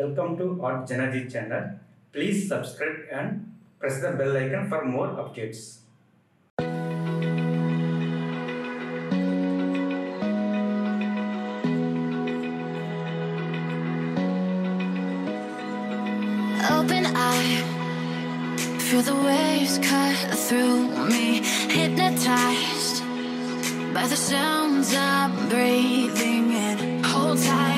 Welcome to JanaG channel. Please subscribe and press the bell icon for more updates. Open eye, feel the waves cut through me, hypnotized by the sounds I'm breathing in. Hold tight.